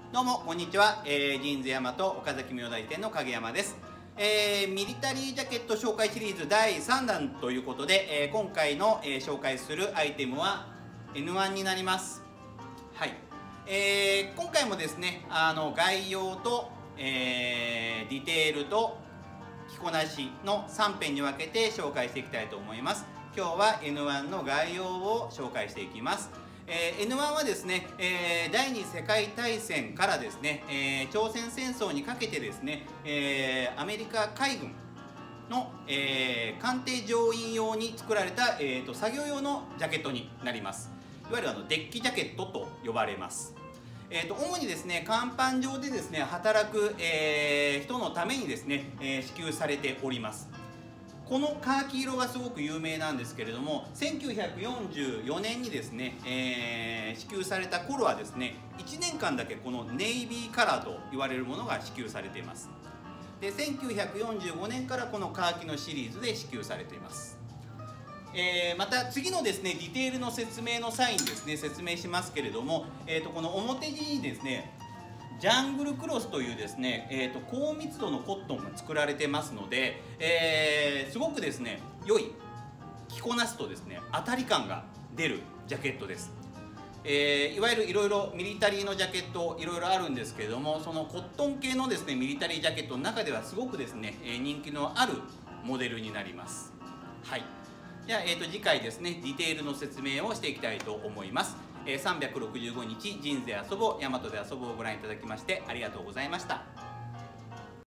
どうもこんにちは、ジーンズヤマト岡崎明大店の影山です。ミリタリージャケット紹介シリーズ第3弾ということで、今回の、紹介するアイテムは N1 になります。はい、今回もですね概要と、ディテールと着こなしの3編に分けて紹介していきたいと思います。今日は N1 の概要を紹介していきます。N1 はですね、第二次世界大戦からですね、朝鮮戦争にかけてですね、アメリカ海軍の、艦艇乗員用に作られた、作業用のジャケットになります。いわゆるデッキジャケットと呼ばれます。主にですね甲板上でですね働く、人のためにですね、支給されております。このカーキ色がすごく有名なんですけれども、1944年にですね、支給された頃はですね1年間だけこのネイビーカラーと言われるものが支給されています。で1945年からこのカーキのシリーズで支給されています。また次のですねディテールの説明の際にですね説明しますけれども、この表地にですねジャングルクロスというですね、高密度のコットンが作られてますので、すごくですね良い着こなすとですね当たり感が出るジャケットです。いわゆるいろいろミリタリーのジャケットいろいろあるんですけれども、そのコットン系のですねミリタリージャケットの中ではすごくですね人気のあるモデルになります。はい、じゃあ、次回ですねディテールの説明をしていきたいと思います。365日ジーンズで遊ぼう、ヤマトで遊ぼうをご覧いただきましてありがとうございました。